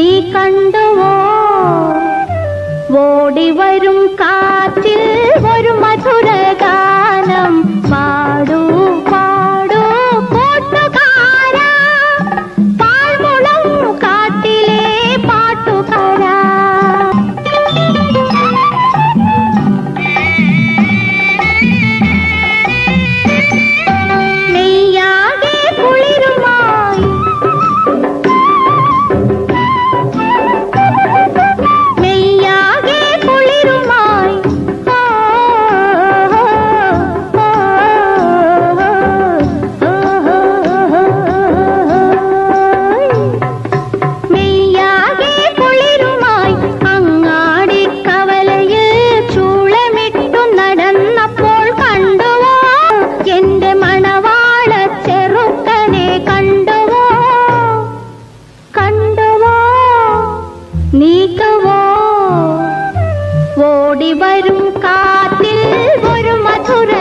നീ കണ്ടുവോ ഓടി വരും കാറ്റിൽ ഒരു മധുരഗാനം പാടൂ പാടൂ കൂട്ടുകാരാ പാഴ്മുളം കാട്ടിലെ പാട്ടുകാരാ നെയ്യാകെ കുളിരുമായി നെയ്യാകെ കുളിരുമായി നെയ്യാകെ കുളിരുമായി അങ്ങാടി കവലയിൽ ചൂളമിട്ടു നടന്നപ്പോൾ കണ്ടുവോ എന്റെ മണവാള ചെറുക്കനെ കണ്ടുവോ കണ്ടുവോ നീക്കവോ ഓടി വരും കാറ്റിൽ ഒരു മധുര